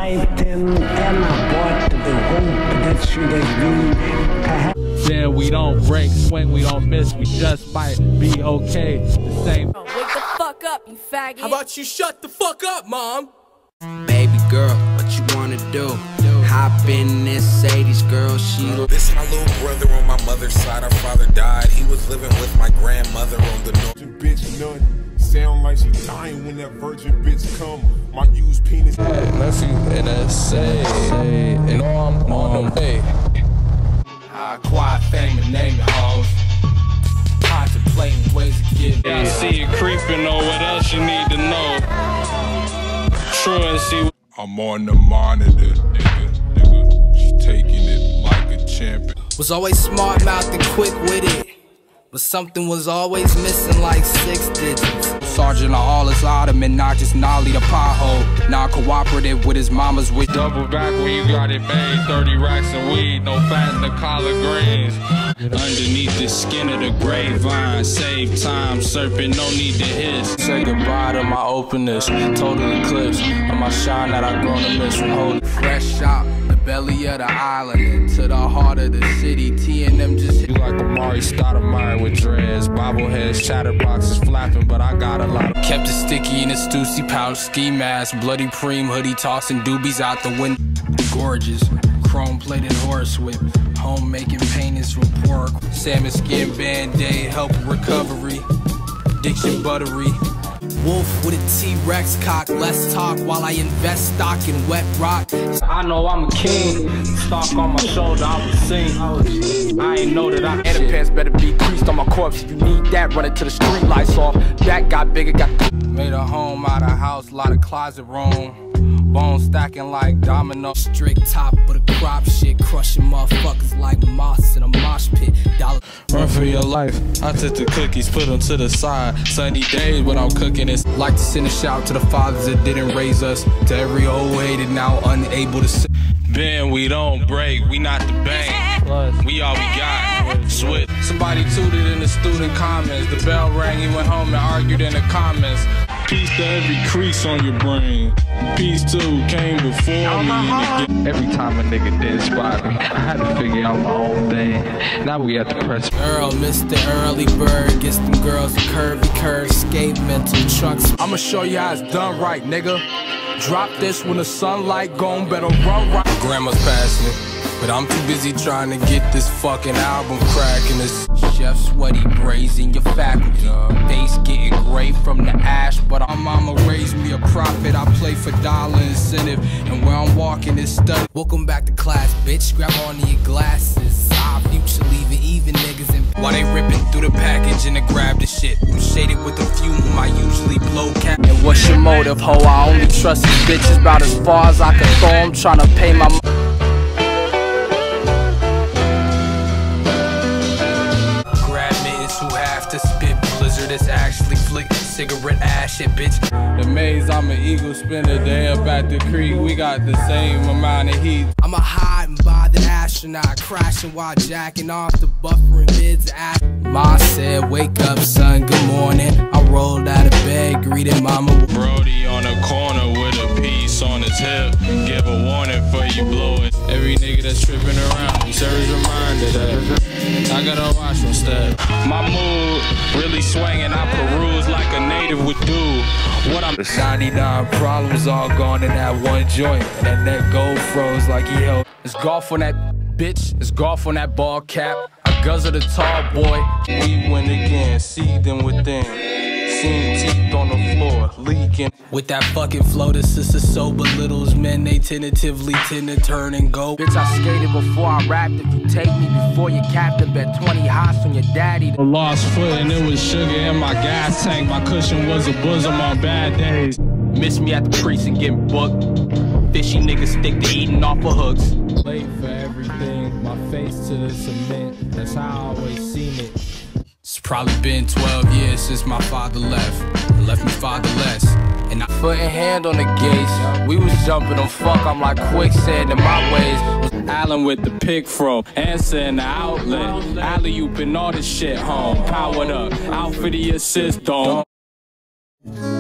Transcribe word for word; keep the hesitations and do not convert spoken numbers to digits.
piped in and I bought the hope that you that you Then we don't break, swing, we don't miss, we just might be okay. The same. Oh, wake the fuck up, you faggot. How about you shut the fuck up, mom? Baby girl, what you wanna do? Hop in this eighties girl, she. This my little brother on my mother's side. Our father died. He was living with my grandmother on the north. Bitch, nut. Sound like she dying when that virgin bitch come. My used penis. Nephew in a say, and I'm on the way. I quiet fame and name it hoes. Contemplating ways to get there. I see it creeping, know what else you need to know. True and see. I'm on the monitor, nigga, nigga. She taking it like a champion. Was always smart mouthed and quick with it, but something was always missing like six digits. Sergeant of all his ottoman, not just Nolly the pothole. Non-cooperative with his mama's wish. Double back when you got it made. thirty racks of weed, no fat in the collard greens. Underneath the skin of the grapevine, save time, serpent, no need to hiss. Say goodbye to my openness, total eclipse of my shine that I grown to miss from holding. Fresh out the belly of the island into the heart of the city. T and them just hit you like Amari Stoudemire with dreads, bobbleheads, chatterboxes flapping, but I got a lot of. Kept it sticky in a Stussy pouch, ski mask, bloody preem hoodie, tossing doobies out the window. Gorgeous, chrome plated horse whip, home making paintings from pork, salmon skin band-aid, help recovery, addiction buttery. Wolf with a T-Rex cock, let's talk while I invest stock in wet rock. I know I'm a king, stock on my shoulder, I was sing. I ain't know that I Pants better be creased on my corpse. If you need that, run it till the street lights off. That got bigger, got. Made a home out of house, lot of closet room. Bones stacking like domino. Strict top of the crop shit, crushing motherfuckers like moss in a mosh pit. Dollar. Run for your life. I took the cookies, put them to the side. Sunny days when I'm cooking it. Like to send a shout to the fathers that didn't raise us. To every old hated now unable to sit. Ben, we don't break, we not the bank. We all we got. Switch. Somebody tooted in the student comments. The bell rang, he went home and argued in the comments. Peace to every crease on your brain. Peace too came before me. Every time a nigga did spot me, I had to figure out my own thing. Now we at the press. Earl, Mister Early Bird, gets them girls a curvy curve, skate mental trucks. I'ma show you how it's done right, nigga. Drop this when the sunlight gone, better run right. Grandma's passing, but I'm too busy trying to get this fucking album cracking. This chef sweaty brazen your faculty. Face getting gray from the ash, but my mama raised me a profit. I play for dollar incentive, and where I'm walking is study. Welcome back to class, bitch. Grab on your glasses. Our future leaving even niggas in. While they ripping through the package and to grab the shit. I'm shaded with a few whom I usually blow cap. And what's your motive, ho? I only trust these bitches about as far as I can throw. I'm trying to pay my. To spit blizzard, it's actually flick cigarette ash shit, bitch. The maze, I'm an eagle spinner. They up at the creek, we got the same amount of heat. I'm a hide and bothered astronaut, crashing while jacking off the buffering mids. Ma said, wake up, son, good morning. I rolled out of bed, greeted mama. Brody on the corner with a piece on his hip. Give a warning for you blow it. Every nigga that's tripping around, serves reminder that I gotta watch my step. My mood really swinging, I peruse like a native would do. What I'm the ninety-nine problems all gone in that one joint, and that neck gold froze like he held. It's golf on that bitch, it's golf on that ball cap. I guzzle the tall boy. We win again, see them within. Seeing teeth on the floor, leaking. With that fucking flow, the sister so belittles men, they tentatively tend to turn and go. Bitch, I skated before I rapped. If you take me before your captain, bet twenty hots on your daddy. A lost foot and it was sugar in my gas tank. My cushion was a bosom on bad days. Miss me at the precinct getting booked. Fishy niggas stick to eating off of hooks. Late for everything, my face to the cement. That's how I always seen it. It's probably been twelve years since my father left. Left me fatherless. And I foot and hand on the gates. We was jumping on fuck, I'm like quicksand in my ways. Allen with the pick fro, answer in the outlet. Alley-oop and all this shit home. Powered up, out for the assist, don't.